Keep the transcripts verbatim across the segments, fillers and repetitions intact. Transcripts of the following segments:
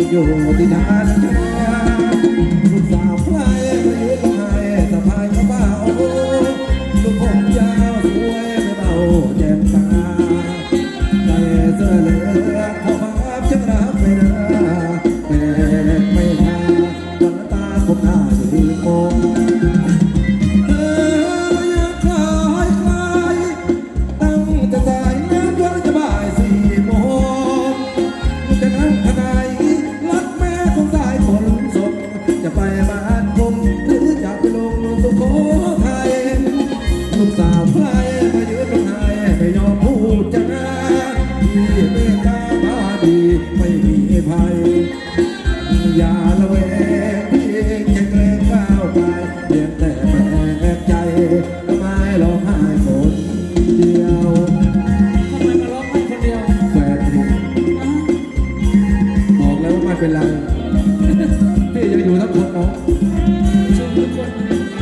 อยู่ที่ทานลูกสาวพลายมายืนร้องไห้สะพายกระเป๋าลูกผมยาวสวยไม่เบาแจ่มตาใส่เสื้อเหลืองขอภาพจังรักไม่ได้แต่ไม่ทาวันตาคมหน้ายืนมองเธอยังคล้ายคล้ายตั้งแต่สายงานวันจะบ่ายสี่โมงจะนั่งขณะรักแม่ของสายฝนสดจะไปบ้านผมหรือจะไปลงสุโขทัยลูกสาวใครมายืนร้องไห้ไม่ยอมพูดจะนะที่เมตตาบาดีไม่มีภัยอย่าละเวงพี่เองจะเกรงก้าวไปเพียงแต่แปลกใจทำไมร้องไห้คนเดียวทำไมมาร้องไห้คนเดียวแฟนพี่บอกแล้วว่าไม่เป็นไรพี่จะอยู่ทั้งคนเนาะชมทุกคน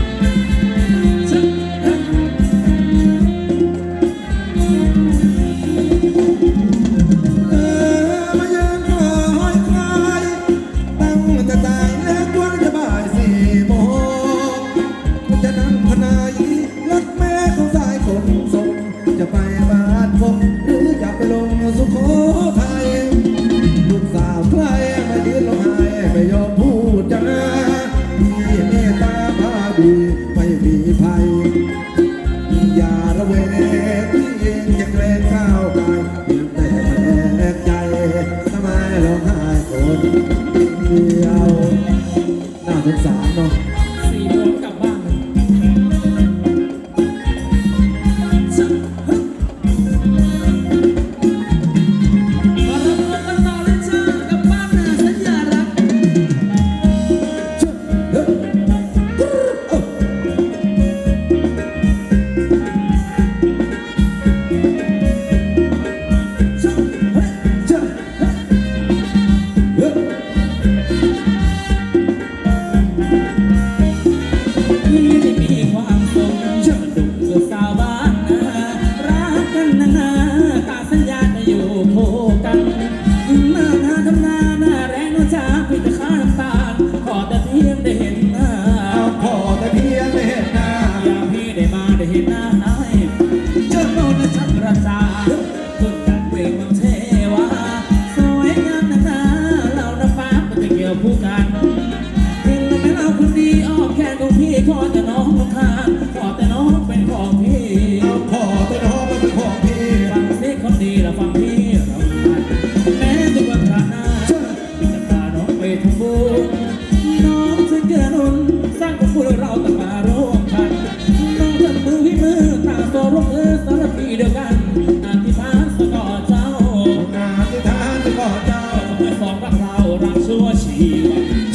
เออมายืนคอยคลายตั้งแต่ตายแล้ววันจะบ่ายสี่โมงจะนั่งพนายรักแม่ของสายฝนส่งจะไปบ้านผมหรือจะไปลงสุโขทัยลูกสาวใครมายืนร้องไห้ไม่ยอมพูดจะนะที่เมตตาพาดีไม่มีภัยอย่าระเวงที่เองจะเกรงก้าวไปเพียงแต่แปลกใจทำไมร้องไห้คนเดียวน่าสงสารเนาะสี่โมงกลับบ้านมารับรถกันต่อเลยจ้ากลับบ้านนะสัญญารักพี่ได้มีความสุขดุจสาวบ้านนารักกันนานๆตาสัญญาจะอยู่คู่กันหน้าหน้าทำนาหน้าแรงน้าจ้าพี่จะข้าน้ำตาลขอแต่เพียงได้เห็นหน้าขอแต่เพียงได้เห็นหน้าอยากพี่ได้มาได้เห็นหน้าหน้าเจ้าโน่นนะชักราชาคุณกันเวงมังเทวาสวยงามนานาเราน้ำฟ้าก็จะเกี่ยวคู่กันเห็นแล้วไม่เอาคนดีอ้อมแค่ของพี่ขอแต่น้องน้องคานขอแต่น้องเป็นของพี่ขอแต่น้องเป็นของพี่ฟังสิคนดีแล้วฟังพี่เราแม้ทุกวันผ่านหน้าพี่จะพาน้องไปทำบุญน้องจะเกิดนุนสร้างกับคุณเราต่างมาร่วมกันน้องจับมือพี่มือตาโซร่วมมือสารพีเดียวกันอธิษฐานสกอเจ้าอธิษฐานจะขอเจ้าเมื่อสองรักเรารักชั่วชีวิต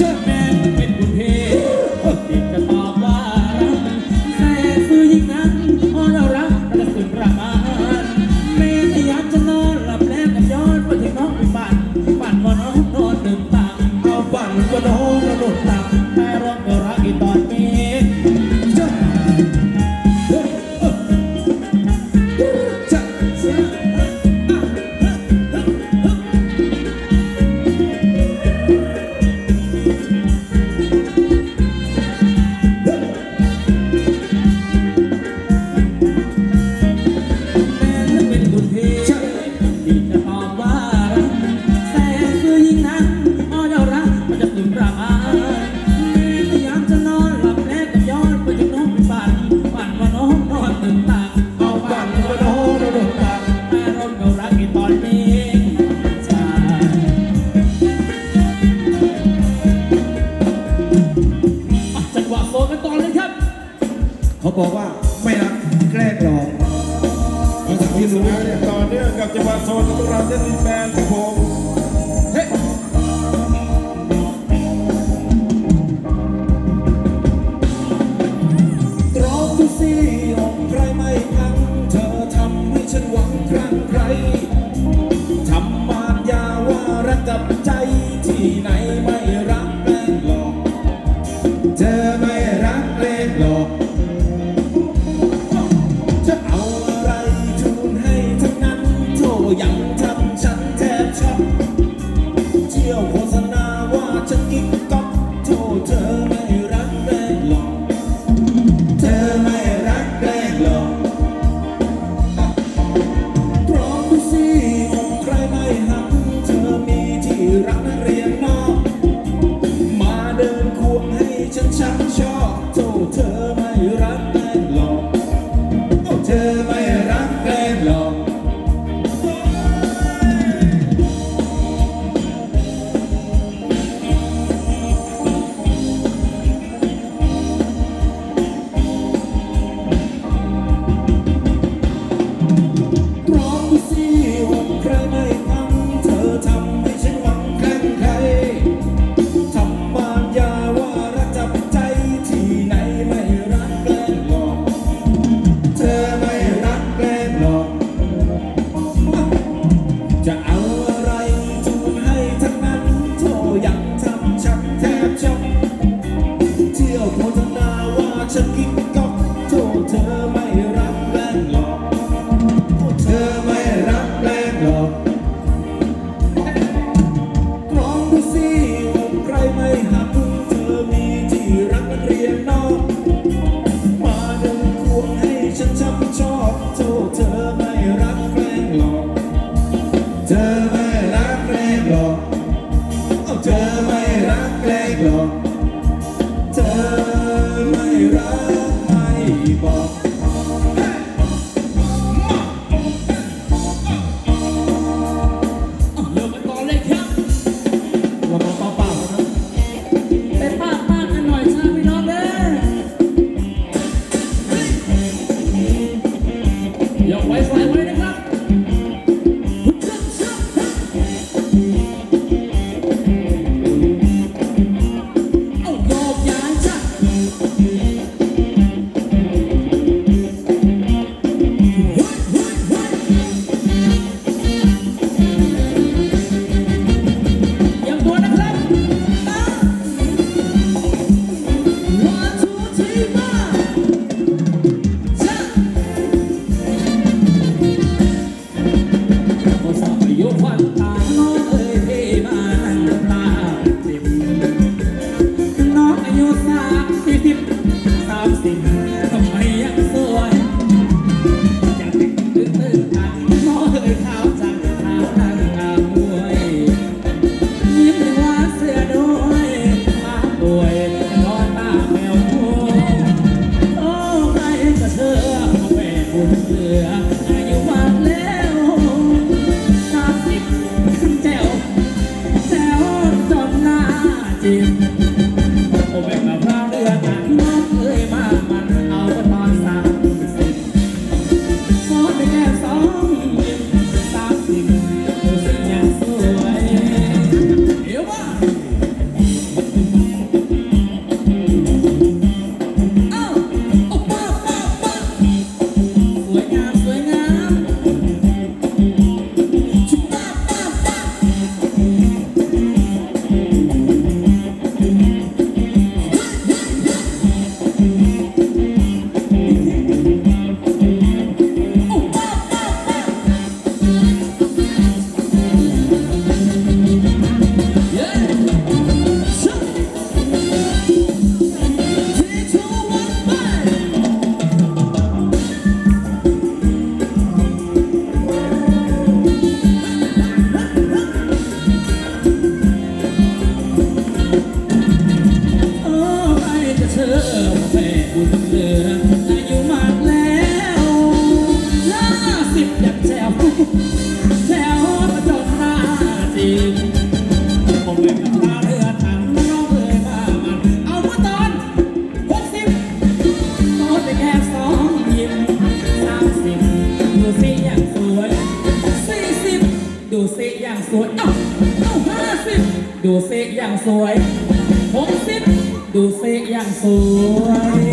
ริงผมเป็นพาเรือถังน้องเอ่ยมามันเอาเมื่อตอนหกสิบโตแต่แค่สองยิ้มสามสิบดูสิอย่างสวยสี่สิบดูสิอย่างสวยเอ้าเอ้าห้าสิบดูสิอย่างสวยหกสิบดูสิอย่างสวย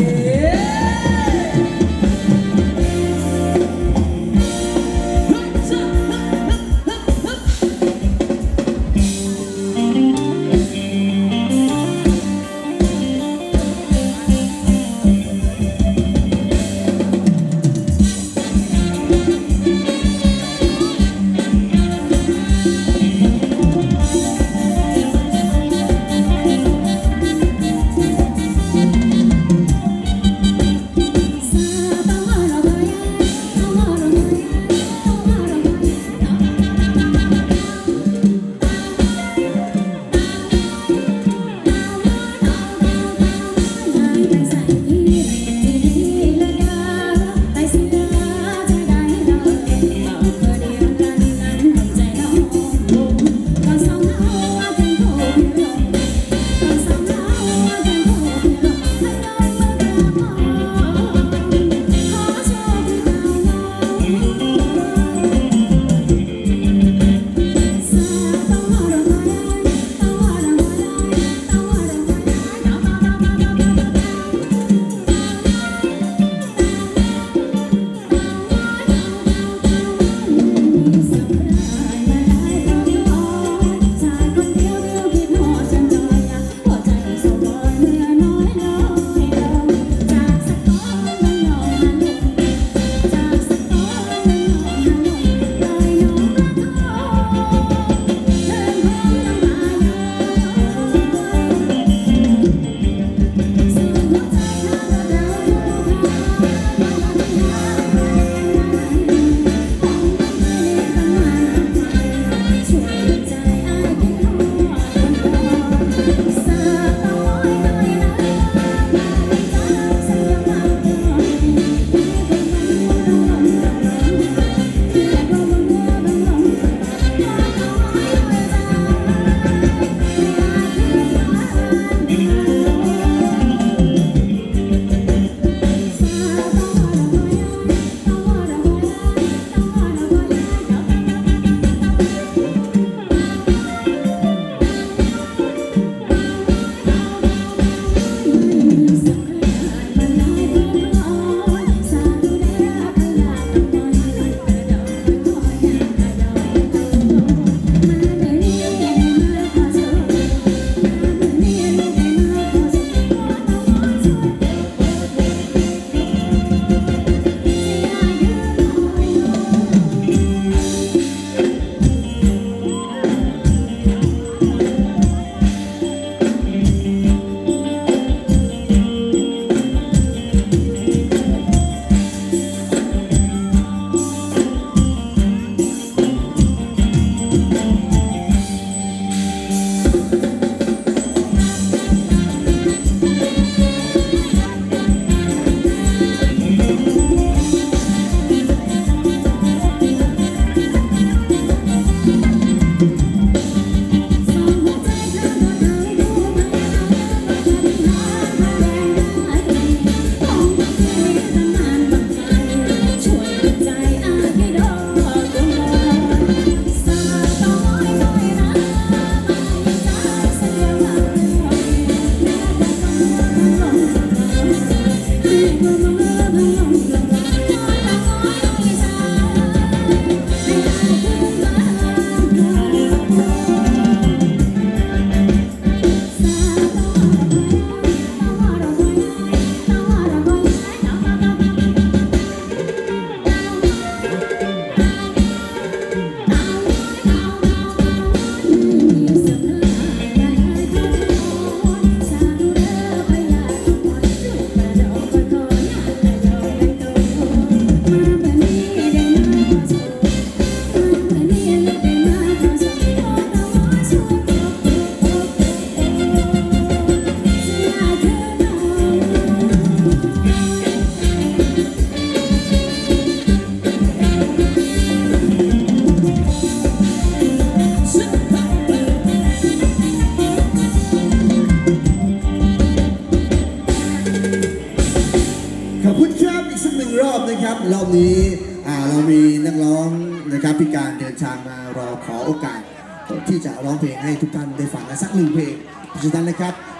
นะครับรอบนี้อ่าเรามีนักร้องนะครับพิการเดินทางมารอขอโอกาสที่จะร้องเพลงให้ทุกท่านได้ฟังกันสักหนึ่งเพลงเพราะฉะนั้นนะครับ